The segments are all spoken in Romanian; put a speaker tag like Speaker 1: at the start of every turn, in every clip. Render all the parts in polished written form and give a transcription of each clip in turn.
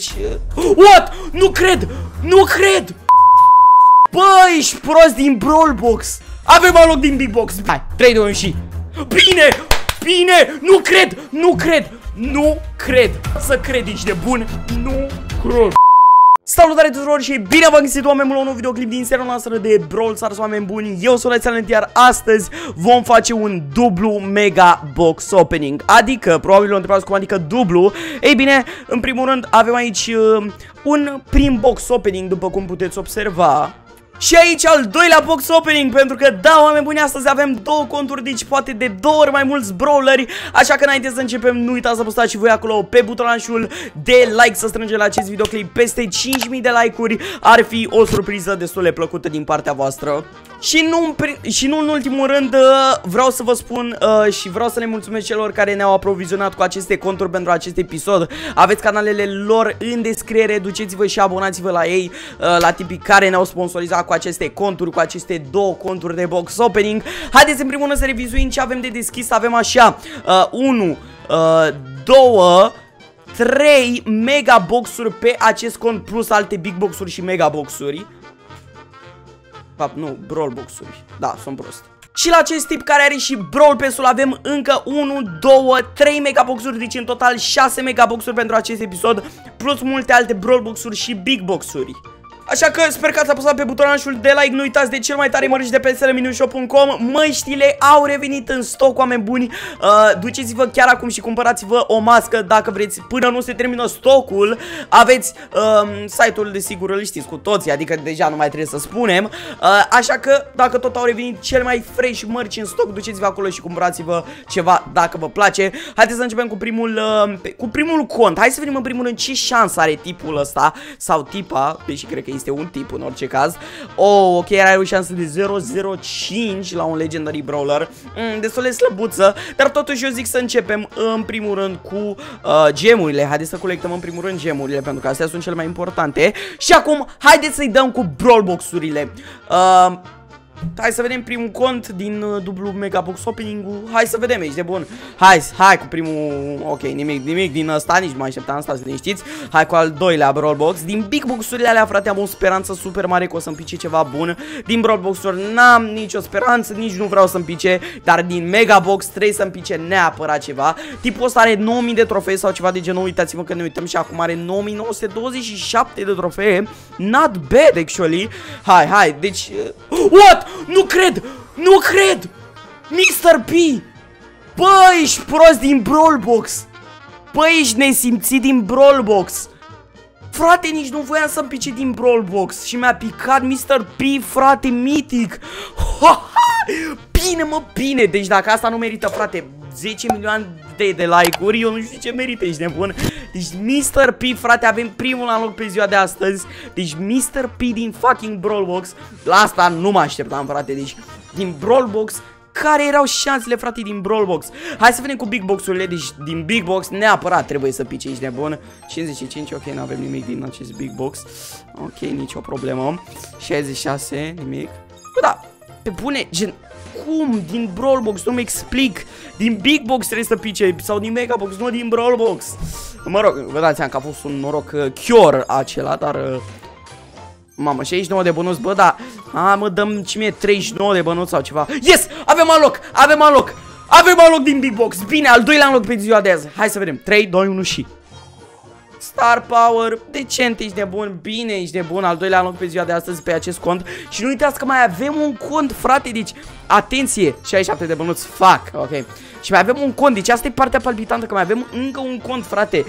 Speaker 1: What? Nu cred! Nu cred! Bă, ești prost din Brawl Box. Avem un loc din Big Box. Hai, 3, 2, 1 și... Bine! Bine! Nu cred! Nu cred! Nu cred! Să cred, ești de bun? Nu cred! Salutare tuturor și bine v-am găsit, oameni buni, la un nou videoclip din seria noastră de Brawl Stars, oameni buni. Eu sunt Alexandru, iar astăzi vom face un dublu mega box opening. Adică, probabil vă întrebați cum adică dublu. Ei bine, în primul rând avem aici un prim box opening, după cum puteți observa. Și aici al doilea box opening, pentru că da, oameni buni, astăzi avem două conturi, deci poate de două ori mai mulți brawleri. Așa că înainte să începem, nu uitați să apăsați și voi acolo pe butonul de like, să strângem la acest videoclip peste 5000 de like-uri. Ar fi o surpriză destul de plăcută din partea voastră. Și nu în ultimul rând, vreau să vă spun și vreau să le mulțumesc celor care ne-au aprovizionat cu aceste conturi pentru acest episod. Aveți canalele lor în descriere, duceți-vă și abonați-vă la ei, la tipii care ne-au sponsorizat cu aceste conturi, cu aceste două conturi de box opening. Haideți în primul rând să revizuim ce avem de deschis. Avem așa, 1, 2, 3 mega boxuri pe acest cont, plus alte big boxuri și mega boxuri. Fapt, nu, Brawl boxuri. Da, sunt prost. Și la acest tip care are și Brawl Pass-ul avem încă 1, 2, 3 megaboxuri, deci în total 6 megaboxuri pentru acest episod, plus multe alte Brawl boxuri și big boxuri. Așa că sper că ați apăsat pe butonul de like, nu uitați de cel mai tare mărci de pe slminiushop.com. Măștile au revenit în stoc, oameni buni. Duceți-vă chiar acum și cumpărați-vă o mască dacă vreți, până nu se termină stocul. Aveți site-ul, desigur, îl știți cu toții, adică deja nu mai trebuie să spunem. Așa că dacă tot au revenit cel mai fresh mărci în stoc, duceți-vă acolo și cumpărați-vă ceva dacă vă place. Haideți să începem cu primul cont. Hai să vedem în primul rând ce șansă are tipul ăsta sau tipa, deși cred că este un tip în orice caz. Oh, ok, are o șansă de 0,05 la un Legendary Brawler, destul de slăbuță, dar totuși eu zic să începem în primul rând cu gemurile. Haideți să colectăm în primul rând gemurile, pentru că astea sunt cele mai importante. Și acum, haideți să-i dăm cu Brawl Box-urile. Hai să vedem primul cont din dublu mega box opening-ul. Hai să vedem, ești de bun. Hai cu primul. Ok, nimic din ăsta, nici mai așteptam asta, să ne știți. Hai cu al doilea Brawl Box. Din big box-urile alea, frate, am o speranță super mare că o să-mi pice ceva bun. Din Brawl Box-uri n-am nicio speranță, nici nu vreau să-mi pice, dar din mega box trebuie să-mi pice neapărat ceva. Tipul ăsta are 9000 de trofee sau ceva de genul. Uitați-vă că ne uităm și acum are 9927 de trofee. Not bad, actually. Hai, deci what? Nu cred! Nu cred! Mr. P! Bă, ești prost din Brawl Box! Bă, ești nesimțit din Brawl Box! Frate, nici nu voiam să-mi pice din Brawl Box și mi-a picat Mr. P, frate, mitic! Bine, mă, bine! Deci dacă asta nu merită, frate, 10 milioane de like-uri, eu nu știu ce merită, ești nebun. Deci Mr. P, frate, avem primul la loc pe ziua de astăzi. Deci Mr. P din fucking Brawl Box. La asta nu mă așteptam, frate. Deci din Brawl Box, care erau șansele, frate, din Brawl Box? Hai să vedem cu big box-urile. Deci din big box neapărat trebuie să pice, ești nebun. 55, ok, nu avem nimic din acest big box. Ok, nicio problemă. 66, nimic. Bă, da, pe bune, gen... Cum? Din Brawl Box? Nu-mi explic. Din Big Box trebuie să pice. Sau din Mega Box, nu din Brawl Box. Mă rog, vă dați seama că a fost un noroc chior acela, dar... Mamă, 69 de bănuți, bă, da. Mă, dăm și mie 39 de bănuți sau ceva. Yes! Avem aloc! Avem aloc! Avem aloc din Big Box! Bine, al doilea loc pe ziua de azi. Hai să vedem. 3, 2, 1 și... Star Power, decent, ești de bun, bine, ești de bun, al doilea loc pe ziua de astăzi pe acest cont. Și nu uitați că mai avem un cont, frate, deci, atenție, 67 de bănuți, fac, ok. Și mai avem un cont, deci asta e partea palpitantă, că mai avem încă un cont, frate.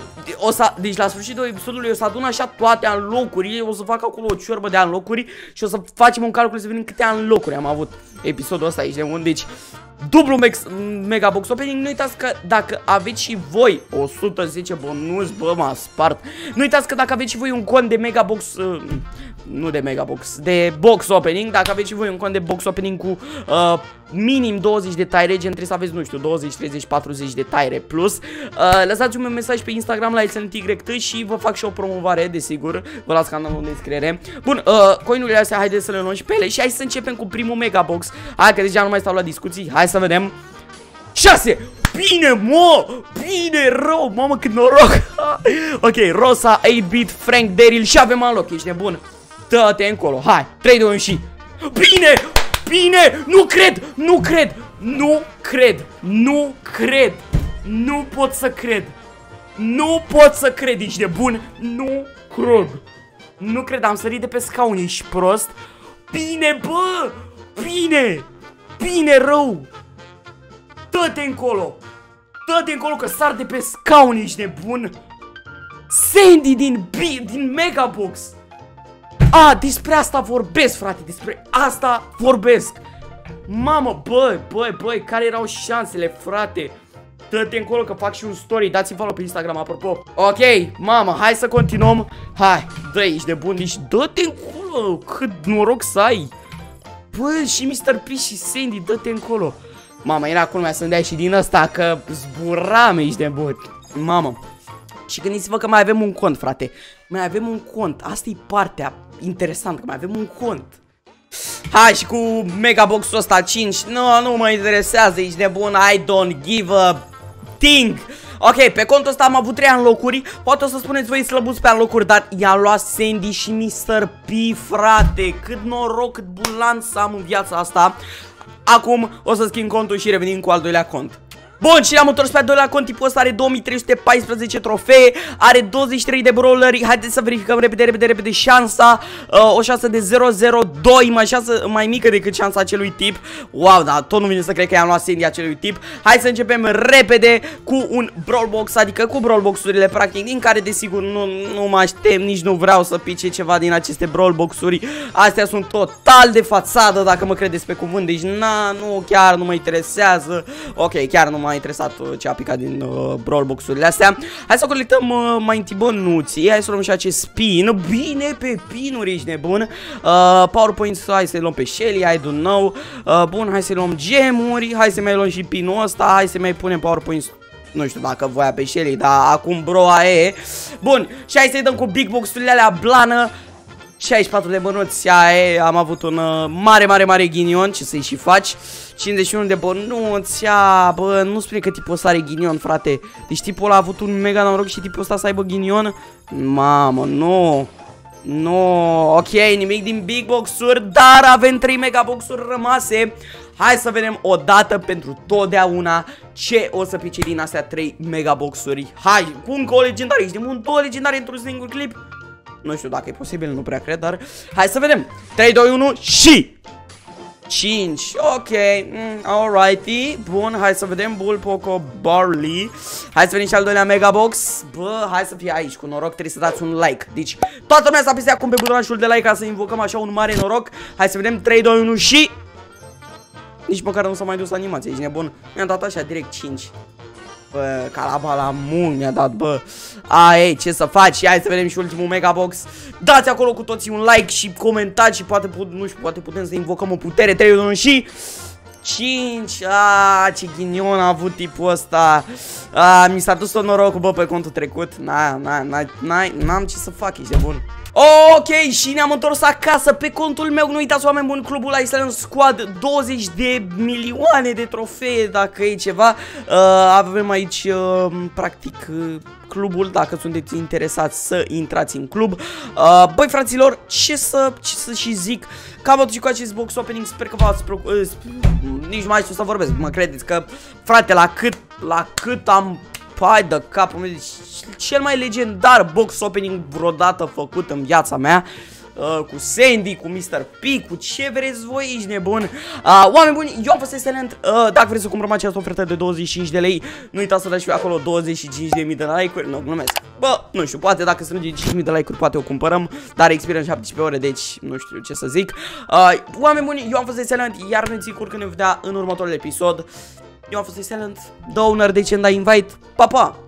Speaker 1: Deci la sfârșitul episodului o să adun așa toate unlock-uri, o să fac acolo o ciorbă de unlock-uri și o să facem un calcul să vedem câte unlock-uri am avut episodul ăsta, ești de bun, deci... Dublu mega box opening. Nu uitați că dacă aveți și voi 110 bonuți, bă, m-a spart. Nu uitați că dacă aveți și voi un cont de mega box, nu de mega box, de box opening, dacă aveți și voi un cont de box opening cu minim 20 de taire, gen trebuie să aveți, nu știu, 20, 30, 40 de taire plus, lăsați un mesaj pe Instagram la SNTYT și vă fac și o promovare, desigur. Vă las canalul în descriere. Bun, coinurile astea haideți să le luăm și pe ele și hai să începem cu primul mega box. Hai că deja nu mai stau la discuții. Hai să vedem. 6! Bine, mă! Bine, rău! Mamă, cât noroc! Ok, Rosa, 8-bit, Frank, Daryl și avem unlock, ești nebun? Dă-te încolo, hai, 3, 2, 1 și... Bine! Bine! Nu cred! Nu cred! Nu cred! Nu cred! Nu pot să cred! Nu pot să cred, ești nebun! Nu cred! Nu cred, am sărit de pe scaun, ești prost? Bine, bă! Bine! Bine, rău! Dă-te încolo! Dă-te încolo că sar de pe scaun, ești nebun! Sandy din Megabox! Despre asta vorbesc, frate, despre asta vorbesc! Mamă, băi, care erau șansele, frate? Dă-te încolo că fac și un story, dați-mi follow pe Instagram, apropo. Ok, mamă, hai să continuăm. Hai, dă, ești nebun, deci dă-te încolo, cât noroc să ai. Bă, și Mr. P și Sandy, dă-te încolo. Mamă, era culmea să-mi dai și din ăsta, că zburam, ești nebun. Mamă. Și gândiți-vă că mai avem un cont, frate. Mai avem un cont, asta e partea interesantă, că mai avem un cont. Hai și cu Megabox-ul ăsta 5. Nu mă interesează, ești nebun, I don't give a thing. Ok, pe contul ăsta am avut 3 înlocuri. Poate o să spuneți voi slăbuți pe înlocuri, dar i-a luat Sandy și Mr. P, frate. Cât noroc, cât bulan să am în viața asta. Acum o să schimb contul și revenim cu al doilea cont. Bun, și ne-am întors pe al doilea cont. Tipul ăsta are 2314 trofee, are 23 de brawleri. Haideți să verificăm repede șansa. O șansă de 002, mai mică decât șansa acelui tip. Wow, dar tot nu vine să cred că i-am luat Sandy acelui tip. Hai să începem repede cu un Brawl Box, adică cu Brawl Box-urile practic, din care desigur nu mă aștept, nici nu vreau să pice ceva din aceste Brawl Box-uri. Astea sunt total de fațadă, dacă mă credeți pe cuvânt. Deci chiar nu mă interesează. Ok, chiar nu m-a interesat ce a picat din Brawl Box-urile astea. Hai să colectăm mai întâi bănuții. Hai să luăm și acest spin. Bine, pe pinuri, ești nebun. PowerPoint, hai să-i luăm pe Shelly, I don't know. Bun, hai să-i luăm gemuri. Hai să mai luăm și pinul ăsta. Hai să mai punem PowerPoint. Nu știu dacă voia pe Shelly, dar acum broa e. Bun, și hai să-i dăm cu Big Box-urile alea blană. 64 de bănuți, am avut un mare ghinion, ce să-i și faci. 51 de bănuți, bă, nu spune că tipul ăsta are ghinion, frate. Deci tipul ăla a avut un mega noroc și tipul ăsta să aibă ghinion. Mamă, nu, ok, nimic din Big Box-uri, dar avem 3 Mega Box-uri rămase. Hai să vedem o dată pentru totdeauna ce o să pice din astea 3 Mega Box-uri. Hai, cu încă o legendare, ești de 2 legendare într-un singur clip. Nu știu dacă e posibil, nu prea cred, dar hai să vedem. 3, 2, 1 și 5, ok, alrighty. Bun, hai să vedem Bull, Poco, Barley. Hai să vedem și al doilea Mega Box. Bă, hai să fie aici, cu noroc trebuie să dați un like. Deci, toată lumea să apese acum pe butonul de like ca să invocăm așa un mare noroc. Hai să vedem, 3, 2, 1 și... Nici măcar nu s-a mai dus animația, ești nebun. Mi-am dat așa direct 5. Bă, calaba la mult mi-a dat, bă. Ei, ce să faci? Hai să vedem și ultimul Mega Box. Dați acolo cu toții un like și comentați și poate, nu știu, poate putem să invocăm o putere. 3, 2, 1 și 5. Ce ghinion a avut tipul ăsta. Mi s-a dus tot norocul, bă, pe contul trecut. N-am ce să fac, ești de bun. Ok, și ne-am întors acasă pe contul meu. Nu uitați, oameni buni, clubul la Island Squad, 20 de milioane de trofee, dacă e ceva. Avem aici, practic, clubul, dacă sunteți interesați să intrați în club. Băi, fraților, ce să și zic. Cam atât și cu acest box opening, sper că v-ați plăcut. Nici nu mai știu să vorbesc, mă credeți că, frate, la cât am... Hai de capul meu, cel mai legendar box opening vreodată făcut în viața mea. Cu Sandy, cu Mr. P, cu ce vreți voi, ești nebun. Oameni buni, eu am fost excelent. Dacă vreți să cumpărăm această ofertă de 25 de lei, nu uitați să dați și acolo 25.000 de like-uri. Nu, glumesc. Bă, nu știu, poate dacă strângem 5.000 de like-uri, poate o cumpărăm. Dar expiră în 17 ore, deci nu știu ce să zic. Oameni buni, eu am fost excelent, iar ne țin că ne vedea în următorul episod. Eu am fost excelent, dă un ardei ce-mi dai invite, pa, pa!